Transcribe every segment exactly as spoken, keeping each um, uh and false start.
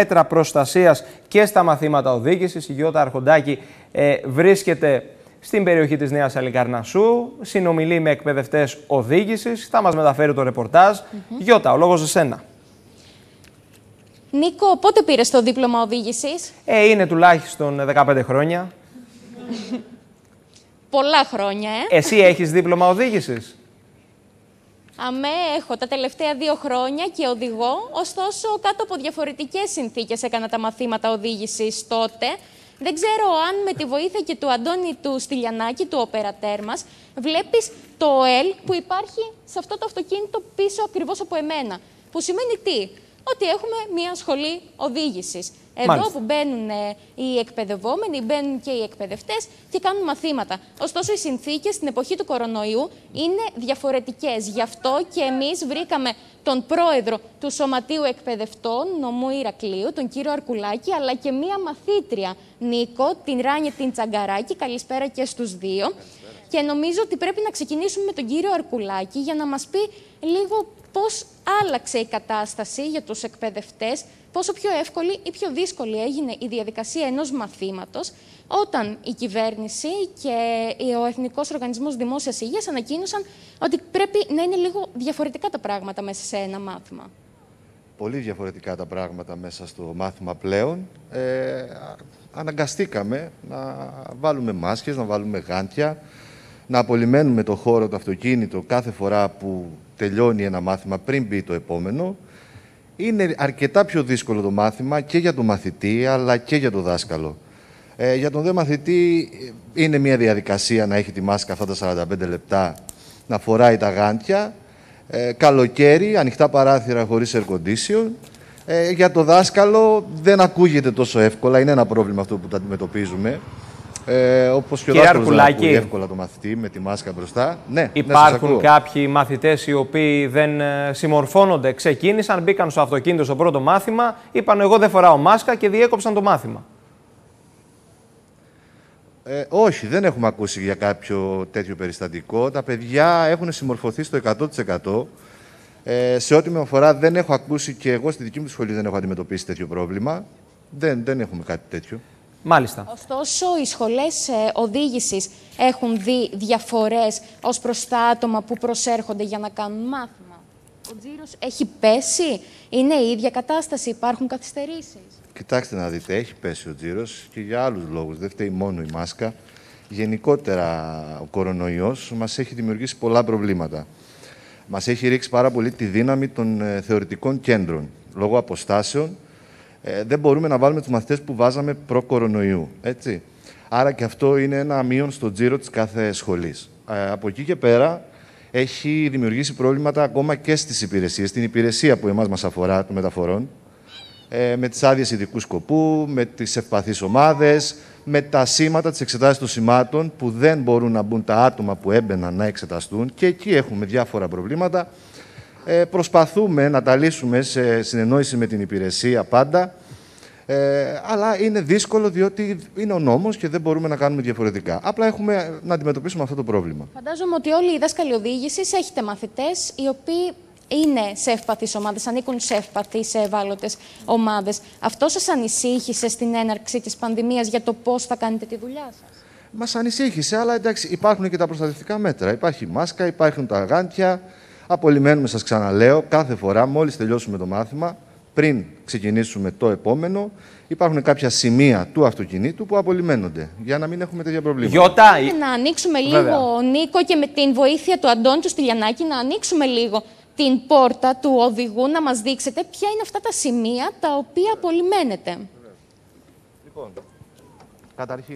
μέτρα προστασίας και στα μαθήματα οδήγησης. Η Γιώτα Αρχοντάκη ε, βρίσκεται στην περιοχή της Νέας Αλικαρνασσού, συνομιλεί με εκπαιδευτές οδήγησης. Θα μας μεταφέρει το ρεπορτάζ. Mm-hmm. Γιώτα, ο λόγος σε σένα. Νίκο, πότε πήρες το δίπλωμα οδήγησης? Ε, είναι τουλάχιστον δεκαπέντε χρόνια. Πολλά χρόνια, ε. Εσύ έχεις δίπλωμα οδήγησης? Αμέ, έχω τα τελευταία δύο χρόνια και οδηγώ, ωστόσο κάτω από διαφορετικές συνθήκες έκανα τα μαθήματα οδήγησης τότε. Δεν ξέρω αν με τη βοήθεια και του Αντώνη του Στυλιανάκη, του οπερατέρ μας, βλέπεις το ΟΕΛ που υπάρχει σε αυτό το αυτοκίνητο πίσω ακριβώς από εμένα. Που σημαίνει τι? Ότι έχουμε μια σχολή οδήγησης. Εδώ Μάλιστα. που μπαίνουν οι εκπαιδευόμενοι, μπαίνουν και οι εκπαιδευτές και κάνουν μαθήματα. Ωστόσο, οι συνθήκες στην εποχή του κορονοϊού είναι διαφορετικές. Γι' αυτό και εμείς βρήκαμε τον πρόεδρο του Σωματείου Εκπαιδευτών Νομού Ηρακλείου, τον κύριο Αρκουλάκη, αλλά και μία μαθήτρια, Νίκο, την Ράνια την Τσαγκαράκη. Καλησπέρα και στους δύο. Καλησπέρα. Και νομίζω ότι πρέπει να ξεκινήσουμε με τον κύριο Αρκουλάκη για να μας πει λίγο πώς άλλαξε η κατάσταση για τους εκπαιδευτές, πόσο πιο εύκολη ή πιο δύσκολη έγινε η διαδικασία ενός μαθήματος, όταν η κυβέρνηση και ο Εθνικός Οργανισμός Δημόσιας Υγείας ανακοίνωσαν ότι πρέπει να είναι λίγο διαφορετικά τα πράγματα μέσα σε ένα μάθημα. Πολύ διαφορετικά τα πράγματα μέσα στο μάθημα πλέον. Ε, αναγκαστήκαμε να βάλουμε μάσκες, να βάλουμε γάντια, να απολυμμένουμε το χώρο, το αυτοκίνητο κάθε φορά που τελειώνει ένα μάθημα πριν μπει το επόμενο. Είναι αρκετά πιο δύσκολο το μάθημα και για τον μαθητή, αλλά και για τον δάσκαλο. Ε, για τον δε μαθητή είναι μια διαδικασία να έχει τη μάσκα αυτά τα σαράντα πέντε λεπτά, να φοράει τα γάντια, ε, καλοκαίρι, ανοιχτά παράθυρα χωρίς air condition. Ε, για το δάσκαλο δεν ακούγεται τόσο εύκολα, είναι ένα πρόβλημα αυτό που το αντιμετωπίζουμε. Ε, όπως και ο δάσκαλος δεν ακούει εύκολα το μαθητή με τη μάσκα μπροστά. Ναι, υπάρχουν ναι, κάποιοι μαθητές οι οποίοι δεν συμμορφώνονται, ξεκίνησαν, μπήκαν στο αυτοκίνητο στο πρώτο μάθημα, είπαν εγώ δεν φοράω μάσκα και διέκοψαν το μάθημα. Ε, όχι, δεν έχουμε ακούσει για κάποιο τέτοιο περιστατικό. Τα παιδιά έχουν συμμορφωθεί στο εκατό τοις εκατό. Ε, σε ό,τι με αφορά δεν έχω ακούσει και εγώ στη δική μου σχολή δεν έχω αντιμετωπίσει τέτοιο πρόβλημα. Δεν, δεν έχουμε κάτι τέτοιο. Μάλιστα. Ωστόσο, οι σχολές ε, οδήγησης έχουν δει διαφορές ως προς τα άτομα που προσέρχονται για να κάνουν μάθημα. Ο τζίρος έχει πέσει, είναι η ίδια κατάσταση, υπάρχουν καθυστερήσεις? Κοιτάξτε να δείτε, έχει πέσει ο τζίρος και για άλλους λόγους. Δεν φταίει μόνο η μάσκα. Γενικότερα ο κορονοϊός μας έχει δημιουργήσει πολλά προβλήματα. Μας έχει ρίξει πάρα πολύ τη δύναμη των ε, θεωρητικών κέντρων. Λόγω αποστάσεων ε, δεν μπορούμε να βάλουμε τους μαθητές που βάζαμε προ-κορονοϊού. Έτσι. Άρα και αυτό είναι ένα μείον στο τζίρο της κάθε σχολής. Ε, από εκεί και πέρα έχει δημιουργήσει προβλήματα ακόμα και στις υπηρεσίες. Στην υπηρεσία που εμάς μας αφορά των μεταφορών, ε, με τις άδειες ειδικού σκοπού, με τις ευπαθείς ομάδες, με τα σήματα, τις εξετάσεις των σημάτων που δεν μπορούν να μπουν τα άτομα που έμπαιναν να εξεταστούν και εκεί έχουμε διάφορα προβλήματα. Ε, προσπαθούμε να τα λύσουμε σε συνεννόηση με την υπηρεσία πάντα, ε, αλλά είναι δύσκολο διότι είναι ο νόμος και δεν μπορούμε να κάνουμε διαφορετικά. Απλά έχουμε να αντιμετωπίσουμε αυτό το πρόβλημα. Φαντάζομαι ότι όλοι οι δάσκαλοι οδήγησης έχετε μαθητές οι οποίοι είναι σε ευπαθείς ομάδες, ανήκουν σε ευπαθείς, σε ευάλωτες ομάδες. Αυτό σας ανησύχησε στην έναρξη της πανδημίας για το πώς θα κάνετε τη δουλειά σας? Μας ανησύχησε, αλλά εντάξει, υπάρχουν και τα προστατευτικά μέτρα. Υπάρχει μάσκα, υπάρχουν τα γάντια. Απολυμμένουμε, σας ξαναλέω, κάθε φορά μόλις τελειώσουμε το μάθημα, πριν ξεκινήσουμε το επόμενο, υπάρχουν κάποια σημεία του αυτοκινήτου που απολυμμένονται για να μην έχουμε τέτοια προβλήματα. Γιώτα... Να ανοίξουμε λίγο, Βέβαια. Νίκο, και με την βοήθεια του Αντώνη του Στυλιανάκη, να ανοίξουμε λίγο την πόρτα του οδηγού, να μας δείξετε ποια είναι αυτά τα σημεία τα οποία απολυμμένετε. Λοιπόν, καταρχήν,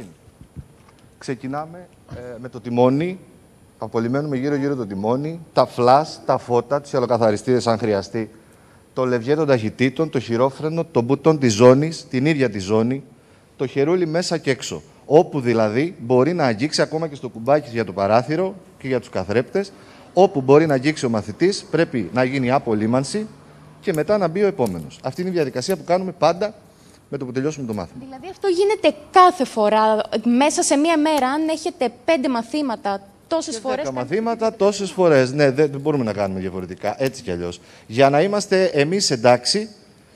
ξεκινάμε ε, με το τιμόνι. Απολυμμένουμε γύρω-γύρω το τιμόνι, τα φλας, τα φώτα, τους ελοκαθαριστήρες αν χρειαστεί, το λευγέ των ταχυτήτων, το χειρόφρενο, το μπουτόν της ζώνης, την ίδια τη ζώνη, το χερούλι μέσα και έξω. Όπου δηλαδή μπορεί να αγγίξει ακόμα και στο κουμπάκι για το παράθυρο και για τους καθρέπτες, όπου μπορεί να αγγίξει ο μαθητής, πρέπει να γίνει απολύμανση και μετά να μπει ο επόμενος. Αυτή είναι η διαδικασία που κάνουμε πάντα με το που τελειώσουμε το μάθημα. Δηλαδή αυτό γίνεται κάθε φορά, μέσα σε μία μέρα, αν έχετε πέντε μαθήματα, τόσες φορές. Δέκα μαθήματα, τόσες φορές. Ναι, δεν, δεν μπορούμε να κάνουμε διαφορετικά, έτσι κι αλλιώς. Για να είμαστε εμείς εντάξει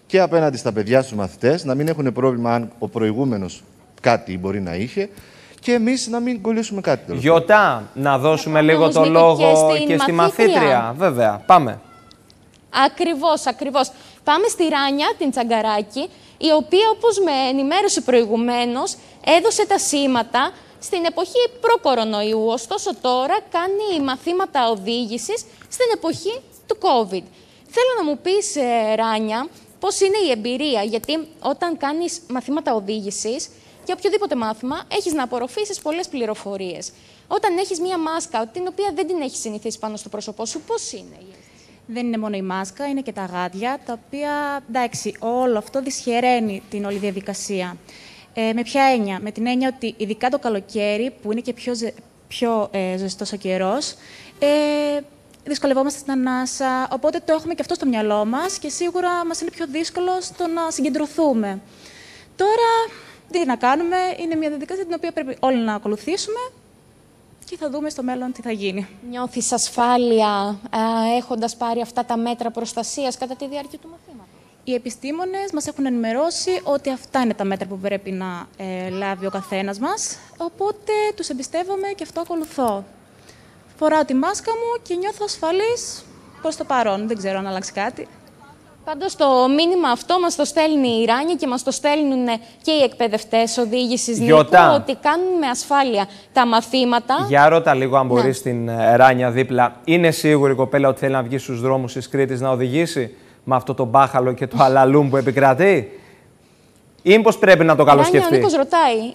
και απέναντι στα παιδιά, στους μαθητές, να μην έχουν πρόβλημα αν ο προηγούμενος κάτι μπορεί να είχε και εμείς να μην κολλήσουμε κάτι. Γιωτά, να δώσουμε λίγο το λόγο και, και στη μαθήτρια. Βέβαια, πάμε. Ακριβώς, ακριβώς. Πάμε στη Ράνια, την Τσαγκαράκη, η οποία, όπως με ενημέρωσε προηγουμένως, έδωσε τα σήματα στην εποχή προ-κορονοϊού. Ωστόσο, τώρα κάνει μαθήματα οδήγησης στην εποχή του COVID. Θέλω να μου πεις, ε, Ράνια, πώς είναι η εμπειρία, γιατί όταν κάνεις μαθήματα οδήγησης, για οποιοδήποτε μάθημα, έχεις να απορροφήσεις πολλές πληροφορίες. Όταν έχεις μία μάσκα, την οποία δεν την έχεις συνηθίσει πάνω στο πρόσωπό σου, πώς είναι η αίσθηση? Δεν είναι μόνο η μάσκα, είναι και τα γάντια, τα οποία, εντάξει, όλο αυτό δυσχεραίνει την όλη διαδικασία. Ε, με ποια έννοια? Με την έννοια ότι ειδικά το καλοκαίρι, που είναι και πιο, ζε, πιο ε, ζεστός ο καιρός, ε, δυσκολευόμαστε στην ανάσα, οπότε το έχουμε και αυτό στο μυαλό μας και σίγουρα μας είναι πιο δύσκολο στο να συγκεντρωθούμε. Τώρα, τι να κάνουμε, είναι μια διαδικασία την οποία πρέπει όλοι να ακολουθήσουμε και θα δούμε στο μέλλον τι θα γίνει. Νιώθεις ασφάλεια α, έχοντας πάρει αυτά τα μέτρα προστασίας κατά τη διάρκεια του μαθήματος? Οι επιστήμονες μας έχουν ενημερώσει ότι αυτά είναι τα μέτρα που πρέπει να ε, λάβει ο καθένας μας, οπότε τους εμπιστεύομαι και αυτό ακολουθώ. Φοράω τη μάσκα μου και νιώθω ασφαλής προς το παρόν. Δεν ξέρω αν αλλάξει κάτι. Πάντως το μήνυμα αυτό μας το στέλνει η Ράνια και μας το στέλνουν και οι εκπαιδευτές οδήγησης, Νίκο, ότι κάνουν με ασφάλεια τα μαθήματα. Για ρώτα λίγο, αν μπορεί, ναι. στην Ράνια δίπλα. Είναι σίγουρη η κοπέλα ότι θέλει να βγει στους δρόμους της Κρήτης να οδηγήσει με αυτό το μπάχαλο και το αλαλούμ που επικρατεί? Ή μήπως πρέπει να το καλοσκεφτεί? Ράνια, ο Νίκος ρωτάει.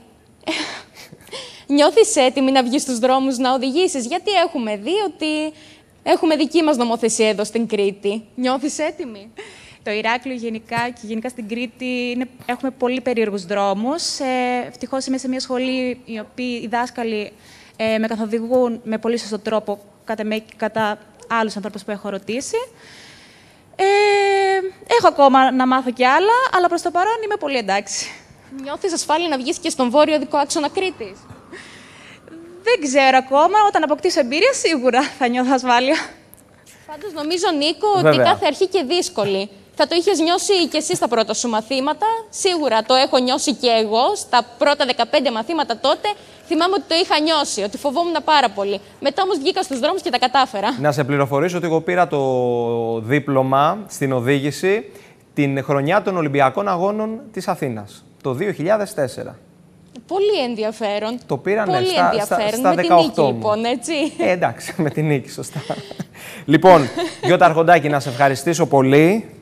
Νιώθεις έτοιμη να βγεις στους δρόμους να οδηγήσεις? Γιατί έχουμε δει ότι έχουμε δική μας νομοθεσία εδώ στην Κρήτη. Νιώθεις έτοιμη? Το Ηράκλειο γενικά και γενικά στην Κρήτη είναι, έχουμε πολύ περίεργους δρόμους. Ε, ευτυχώς είμαι σε μια σχολή οι οποίοι οι δάσκαλοι ε, με καθοδηγούν με πολύ σωστό τρόπο κατά, με, κατά άλλους ανθρώπους που έχω ρωτήσει. Ε, έχω ακόμα να μάθω κι άλλα, αλλά προς το παρόν είμαι πολύ εντάξει. Νιώθεις ασφάλεια να βγεις και στον βόρειο δικό άξονα Κρήτης? Δεν ξέρω ακόμα. Όταν αποκτήσω εμπειρία, σίγουρα θα νιώθω ασφάλεια. Πάντως, νομίζω, Νίκο, Βέβαια. ότι κάθε αρχή και δύσκολη. Θα το είχες νιώσει και εσύ στα πρώτα σου μαθήματα. Σίγουρα το έχω νιώσει και εγώ. Στα πρώτα δεκαπέντε μαθήματα τότε θυμάμαι ότι το είχα νιώσει, ότι φοβόμουν πάρα πολύ. Μετά όμως βγήκα στους δρόμους και τα κατάφερα. Να σε πληροφορήσω ότι εγώ πήρα το δίπλωμα στην οδήγηση την χρονιά των Ολυμπιακών Αγώνων της Αθήνας, το δύο χιλιάδες τέσσερα. Πολύ ενδιαφέρον. Το πήρανε Πολύ στα, ενδιαφέρον. στα, στα με δεκαοκτώ την νίκη, μου. λοιπόν, έτσι. Ε, εντάξει, με την νίκη, σωστά. Λοιπόν, Γιώτα Αρχοντάκη, να σε ευχαριστήσω πολύ.